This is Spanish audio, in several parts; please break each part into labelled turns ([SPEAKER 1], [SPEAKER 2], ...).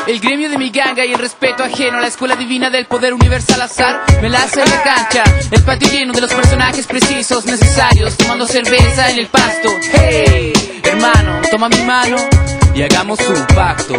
[SPEAKER 1] El gremio de mi ganga y el respeto ajeno a la escuela divina del poder universal azar me la hace en la cancha, el patio lleno de los personajes precisos necesarios, tomando cerveza en el pasto. Hey, hermano, toma mi mano y hagamos un pacto.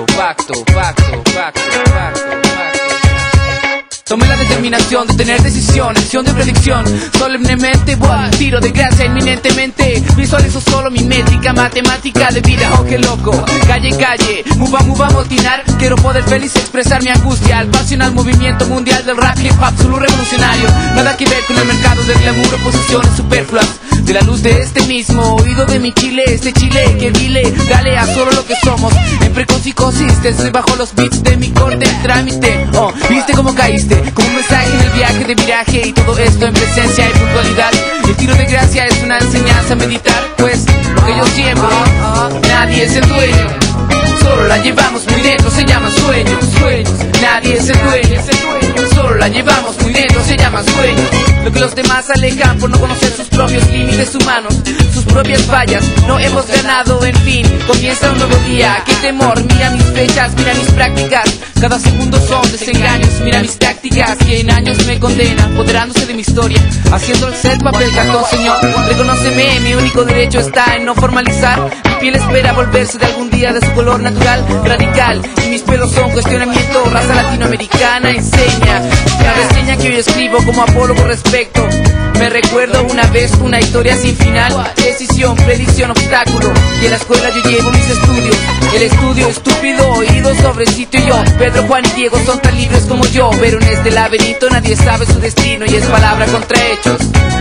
[SPEAKER 1] Tomé la determinación de tener decisión, acción de predicción, solemnemente, tiro de gracia inminentemente. Visualizo solo mi métrica, matemática de vida, oh qué loco. Calle, muva, motinar. Quiero poder feliz expresar mi angustia al pasional movimiento mundial del rap hip hop, solo revolucionario. Nada que ver con el mercado del glamour o posiciones superfluas. De la luz de este mismo oído de mi Chile, este Chile que dile, dale a solo lo que somos. En precocicosis, te estoy bajo los beats de mi corte en trámite. Oh, viste cómo caíste, como un mensaje en el viaje de viraje. Y todo esto en presencia y puntualidad. El tiro de gracia es una enseñanza a meditar, pues lo que yo siembro, nadie es el dueño. Solo la llevamos muy dentro, se llama sueños. Nadie es el dueño, solo la llevamos muy dentro, se llama sueños. Lo que los demás alejan por no conocer sus propios límites humanos, sus propias fallas, no hemos ganado, en fin. Comienza un nuevo día, qué temor, mira mis fechas, mira mis prácticas. Cada segundo son desengaños, mira mis tácticas, que en años me condenan, apoderándose de mi historia, haciendo el set papel cartón, señor. Reconóceme, mi único derecho está en no formalizar. Mi piel espera volverse de algún día de su color natural, radical. Y mis pelos son cuestionamiento, raza latinoamericana enseña. La reseña que hoy escribo como apólogo respecto. Me recuerdo una vez una historia sin final, decisión, predicción, obstáculo. Y en la escuela yo llevo mis estudios, el estudio estúpido, oído sobre sitio. Y yo, Pedro, Juan y Diego son tan libres como yo, pero en este laberinto nadie sabe su destino y es palabra contra hechos.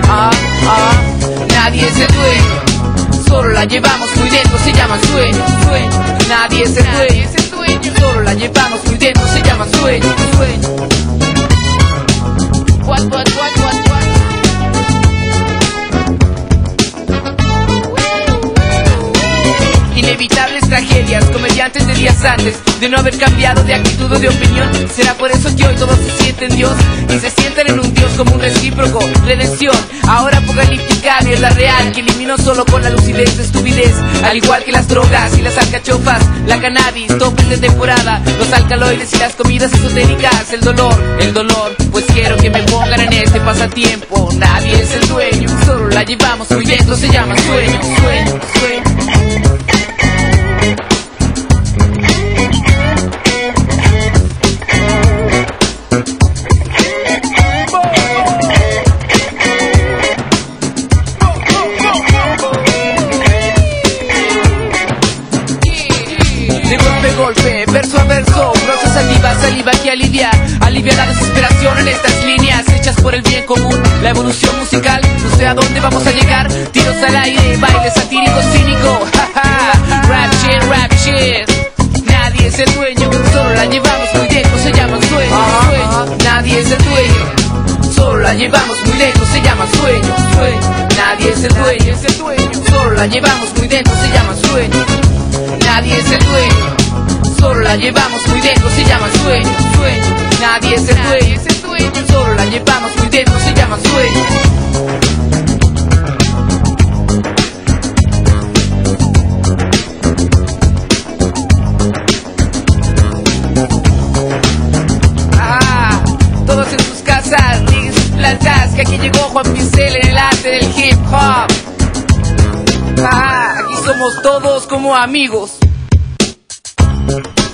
[SPEAKER 1] Nadie es el dueño, solo la llevamos muy dentro, se llama sueño. Nadie es el dueño, solo la llevamos muy dentro, se llama sueño. Inevitables tragedias, comediantes de días antes de no haber cambiado de actitud o de opinión. Será por eso que hoy todos se sienten Dios y se sienten en un Dios como un recíproco. Redención, ahora apocalíptica, mierda real que elimino solo con la lucidez de estupidez. Al igual que las drogas y las alcachofas, la cannabis, topes de temporada, los alcaloides y las comidas esotéricas. El dolor, pues quiero que me pongan en este pasatiempo. Nadie es el dueño, solo la llevamos muy dentro, se llama sueño. De golpe, verso a verso, brocha saliva que alivia la desesperación en estas líneas hechas por el bien común. La evolución musical, no sé a dónde vamos a llegar. Tiros al aire, baile satírico, cínico. Rap shit. Nadie es el dueño, solo la llevamos muy lejos, se llama sueño. Nadie es el dueño, solo la llevamos muy lejos, se llama sueño. Nadie es el dueño, solo la llevamos muy dentro, se llama sueño. Nadie es el dueño, solo la llevamos muy dentro, se llama sueño. Nadie es el dueño, solo la llevamos muy dentro, se llama sueño. Todos en sus casas, niggas plantas, que aquí llegó Juan Pincel en el arte del hip hop. Aquí somos todos como amigos.